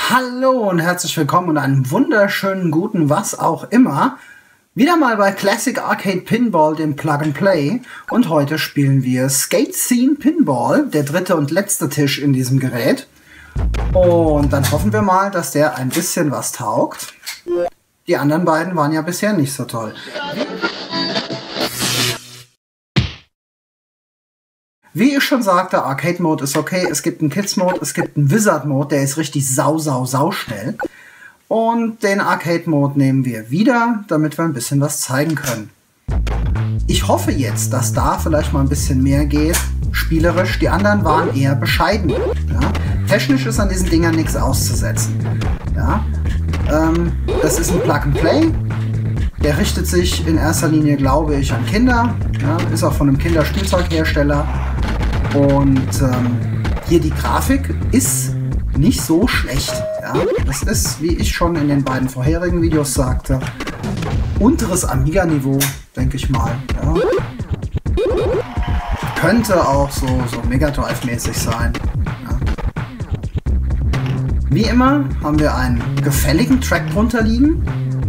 Hallo und herzlich willkommen und einen wunderschönen guten was auch immer. Wieder mal bei Classic Arcade Pinball, dem Plug and Play. Und heute spielen wir Skate Scene Pinball, der dritte und letzte Tisch in diesem Gerät. Und dann hoffen wir mal, dass der ein bisschen was taugt. Die anderen beiden waren ja bisher nicht so toll. Wie ich schon sagte, Arcade Mode ist okay. Es gibt einen Kids Mode, es gibt einen Wizard Mode, der ist richtig sau schnell. Und den Arcade Mode nehmen wir wieder, damit wir ein bisschen was zeigen können. Ich hoffe jetzt, dass da vielleicht mal ein bisschen mehr geht, spielerisch. Die anderen waren eher bescheiden. Ja? Technisch ist an diesen Dingern nichts auszusetzen. Ja? Das ist ein Plug and Play. Der richtet sich in erster Linie, glaube ich, an Kinder. Ja? Ist auch von einem Kinderspielzeughersteller. Und hier die Grafik ist nicht so schlecht. Ja? Das ist, wie ich schon in den beiden vorherigen Videos sagte, unteres Amiga-Niveau, denke ich mal. Ja? Könnte auch so Mega Drive-mäßig sein. Ja? Wie immer haben wir einen gefälligen Track drunter liegen.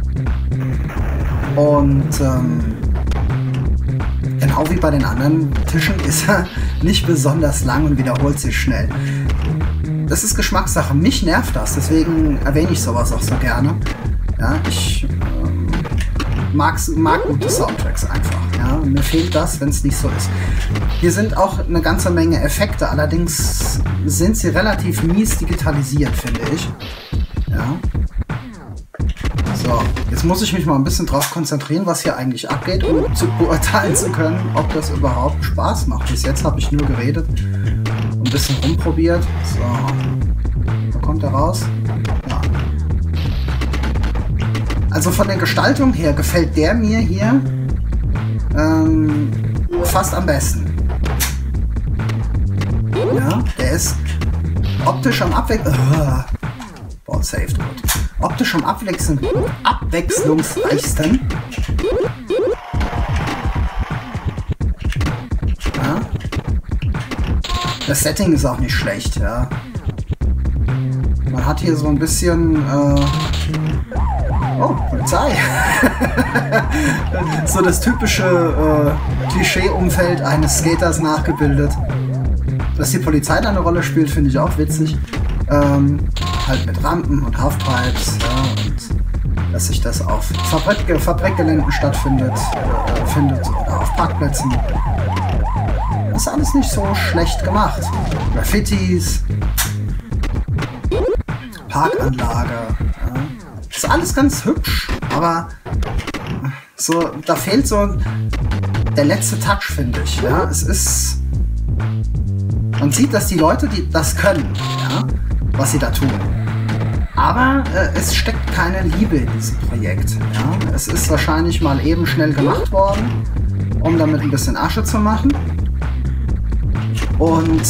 Und genau wie bei den anderen Tischen ist er nicht besonders lang und wiederholt sich schnell. Das ist Geschmackssache. Mich nervt das, deswegen erwähne ich sowas auch so gerne. Ja, ich mag gute Soundtracks einfach. Ja, mir fehlt das, wenn es nicht so ist. Hier sind auch eine ganze Menge Effekte, allerdings sind sie relativ mies digitalisiert, finde ich. Ja. So, jetzt muss ich mich mal ein bisschen drauf konzentrieren, was hier eigentlich abgeht, um zu beurteilen zu können, ob das überhaupt Spaß macht. Bis jetzt habe ich nur geredet und ein bisschen rumprobiert. So, wo kommt er raus? Ja. Also von der Gestaltung her gefällt der mir hier fast am besten. Ja, der ist optisch am Ball saved, gut. Optisch am abwechslungsreichsten. Ja. Das Setting ist auch nicht schlecht, ja. Man hat hier so ein bisschen oh, Polizei. So das typische Klischee-Umfeld eines Skaters nachgebildet. Dass die Polizei da eine Rolle spielt, finde ich auch witzig. Halt mit Rampen und Halfpipes, ja, und dass sich das auf Fabrikgeländen stattfindet oder auf Parkplätzen. Das ist alles nicht so schlecht gemacht. Graffitis, Parkanlage, ja. Ist alles ganz hübsch, aber so, da fehlt so der letzte Touch, finde ich. Ja. Es ist, man sieht, dass die Leute, die das können, ja, was sie da tun. Aber es steckt keine Liebe in diesem Projekt. Ja? Es ist wahrscheinlich mal eben schnell gemacht worden, um damit ein bisschen Asche zu machen. Und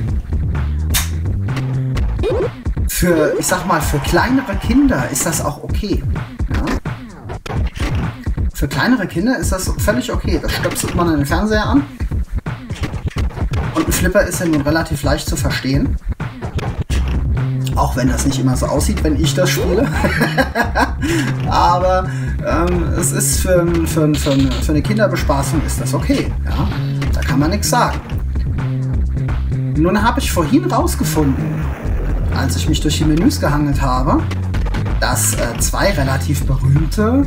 für, ich sag mal, für kleinere Kinder ist das auch okay. Ja? Für kleinere Kinder ist das völlig okay. Das stöpselt man an den Fernseher an. Und ein Flipper ist ja nun relativ leicht zu verstehen. Auch wenn das nicht immer so aussieht, wenn ich das spiele. Aber es ist für eine Kinderbespaßung ist das okay. Ja? Da kann man nichts sagen. Nun habe ich vorhin rausgefunden, als ich mich durch die Menüs gehangelt habe, dass zwei relativ berühmte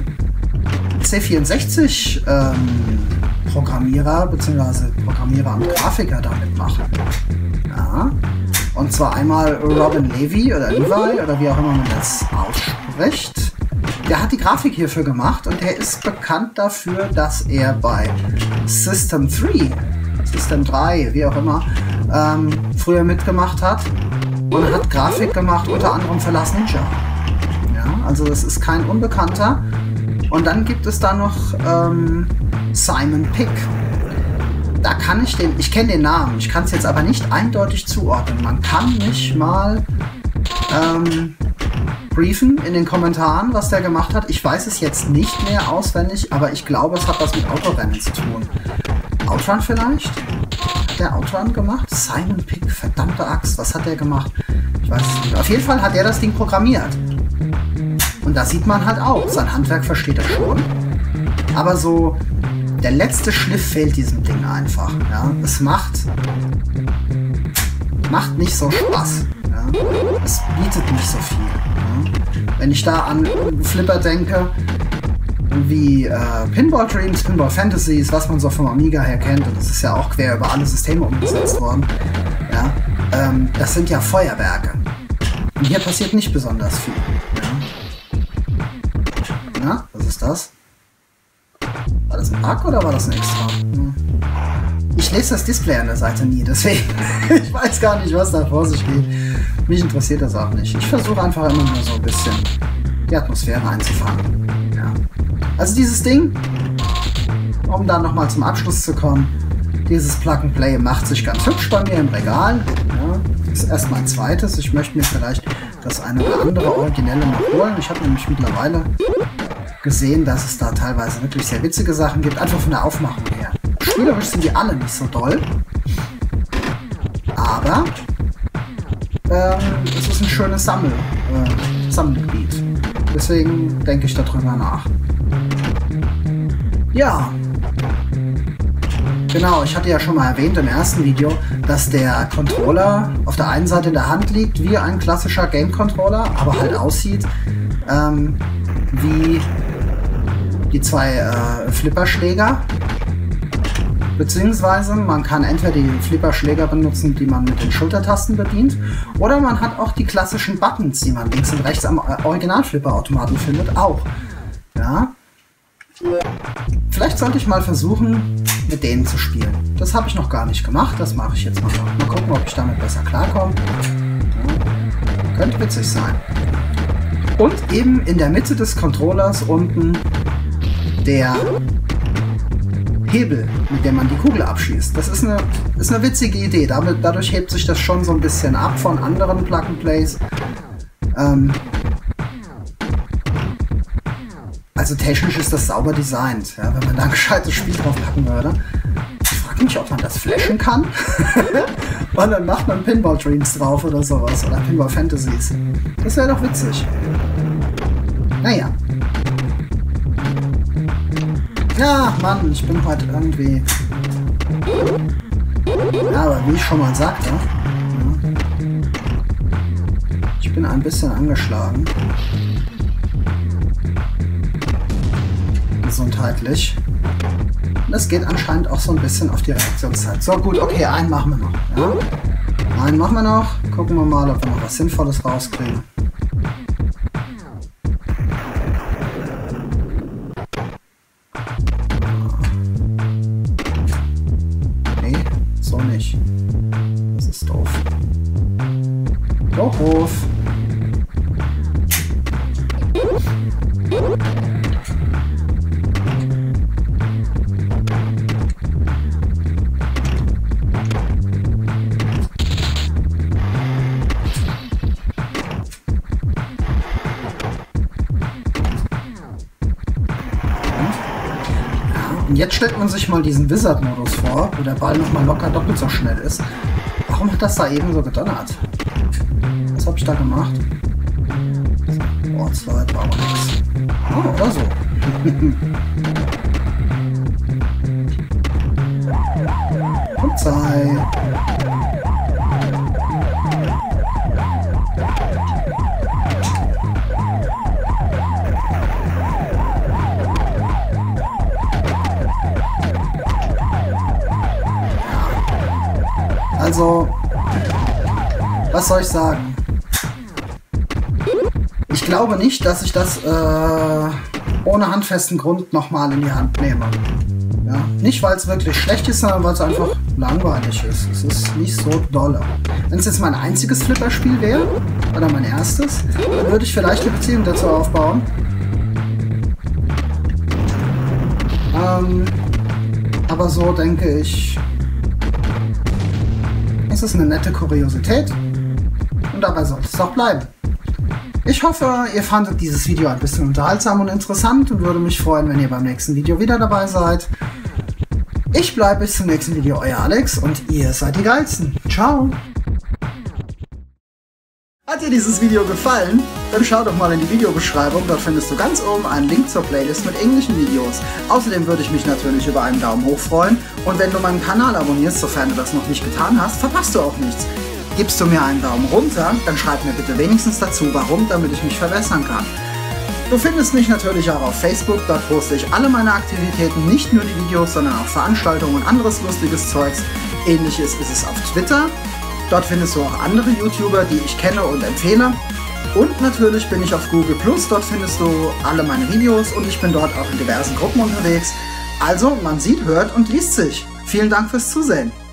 C64 Programmierer bzw. Programmierer und Grafiker damit machen. Ja. Und zwar einmal Robin Levy oder Levi oder wie auch immer man das ausspricht. Der hat die Grafik hierfür gemacht und der ist bekannt dafür, dass er bei System 3, wie auch immer, früher mitgemacht hat und hat Grafik gemacht, unter anderem für Last Ninja. Ja, also das ist kein Unbekannter. Und dann gibt es da noch Simon Pick. Da kann ich kenne den Namen, ich kann es jetzt aber nicht eindeutig zuordnen. Man kann mich mal briefen in den Kommentaren, was der gemacht hat. Ich weiß es jetzt nicht mehr auswendig, aber ich glaube, es hat was mit Autorennen zu tun. Outrun vielleicht? Hat der Outrun gemacht? Simon Pick, verdammte Axt, was hat der gemacht? Ich weiß es nicht. Auf jeden Fall hat er das Ding programmiert. Und da sieht man halt auch, sein Handwerk versteht er schon. Aber so, der letzte Schliff fehlt diesem Ding einfach. Ja? Es macht nicht so Spaß. Ja? Es bietet nicht so viel. Ja? Wenn ich da an Flipper denke, wie Pinball Dreams, Pinball Fantasies, was man so vom Amiga her kennt, und das ist ja auch quer über alle Systeme umgesetzt worden, ja? Das sind ja Feuerwerke. Und hier passiert nicht besonders viel. Ja? Na, was ist das? War das ein Bug oder war das ein Extra? Ich lese das Display an der Seite nie, deswegen ich weiß gar nicht, was da vor sich geht. Mich interessiert das auch nicht. Ich versuche einfach immer nur so ein bisschen die Atmosphäre einzufangen. Ja. Also dieses Ding, um dann nochmal zum Abschluss zu kommen, dieses Plug-and-Play macht sich ganz hübsch bei mir im Regal. Ja. Das ist erst mein zweites. Ich möchte mir vielleicht das eine oder andere Originelle noch holen. Ich habe nämlich mittlerweile gesehen, dass es da teilweise wirklich sehr witzige Sachen gibt, einfach von der Aufmachung her. Spielerisch sind die alle nicht so doll, aber es ist ein schönes Sammelgebiet. Deswegen denke ich darüber nach. Ja, genau, ich hatte ja schon mal erwähnt im ersten Video, dass der Controller auf der einen Seite in der Hand liegt wie ein klassischer Game-Controller, aber halt aussieht wie die zwei Flipperschläger. Beziehungsweise man kann entweder die Flipperschläger benutzen, die man mit den Schultertasten bedient, oder man hat auch die klassischen Buttons, die man links und rechts am Original-Flipper-Automaten findet, auch. Ja. Vielleicht sollte ich mal versuchen, mit denen zu spielen. Das habe ich noch gar nicht gemacht, das mache ich jetzt mal. Mal gucken, ob ich damit besser klarkomme. Ja. Könnte witzig sein. Und eben in der Mitte des Controllers unten der Hebel, mit dem man die Kugel abschießt. Das ist eine witzige Idee. Dadurch hebt sich das schon so ein bisschen ab von anderen Plug-and-Plays. Also technisch ist das sauber designt, ja, wenn man da ein gescheites Spiel drauf packen würde. Ich frage mich, ob man das flashen kann. Und dann macht man Pinball Dreams drauf oder sowas. Oder Pinball Fantasies. Das wäre doch witzig. Naja. Ja, Mann, ich bin heute irgendwie... Ja, aber wie ich schon mal sagte, ich bin ein bisschen angeschlagen. Gesundheitlich. Und das geht anscheinend auch so ein bisschen auf die Reaktionszeit. So, gut, okay, einen machen wir noch. Ja? Einen machen wir noch. Gucken wir mal, ob wir noch was Sinnvolles rauskriegen. Das ist doof. Doof. Und jetzt stellt man sich mal diesen Wizard-Modus vor, wo der Ball nochmal locker doppelt so schnell ist. Warum hat das da eben so gedonnert? Was habe ich da gemacht? Ortsleit war aber nichts. Oh, oder so. Und Zeit. Also, was soll ich sagen? Ich glaube nicht, dass ich das ohne handfesten Grund nochmal in die Hand nehme. Ja? Nicht, weil es wirklich schlecht ist, sondern weil es einfach langweilig ist. Es ist nicht so dolle. Wenn es jetzt mein einziges Flipperspiel wäre, oder mein erstes, dann würde ich vielleicht eine Beziehung dazu aufbauen. Aber so denke ich, es ist eine nette Kuriosität und dabei sollte es auch bleiben. Ich hoffe, ihr fandet dieses Video ein bisschen unterhaltsam und interessant und würde mich freuen, wenn ihr beim nächsten Video wieder dabei seid. Ich bleibe bis zum nächsten Video, euer Alex, und ihr seid die Geilsten. Ciao! Hat dir dieses Video gefallen? Dann schau doch mal in die Videobeschreibung, dort findest du ganz oben einen Link zur Playlist mit englischen Videos. Außerdem würde ich mich natürlich über einen Daumen hoch freuen und wenn du meinen Kanal abonnierst, sofern du das noch nicht getan hast, verpasst du auch nichts. Gibst du mir einen Daumen runter, dann schreib mir bitte wenigstens dazu, warum, damit ich mich verbessern kann. Du findest mich natürlich auch auf Facebook, dort poste ich alle meine Aktivitäten, nicht nur die Videos, sondern auch Veranstaltungen und anderes lustiges Zeugs. Ähnliches ist es auf Twitter. Dort findest du auch andere YouTuber, die ich kenne und empfehle. Und natürlich bin ich auf Google+, dort findest du alle meine Videos und ich bin dort auch in diversen Gruppen unterwegs. Also, man sieht, hört und liest sich. Vielen Dank fürs Zusehen.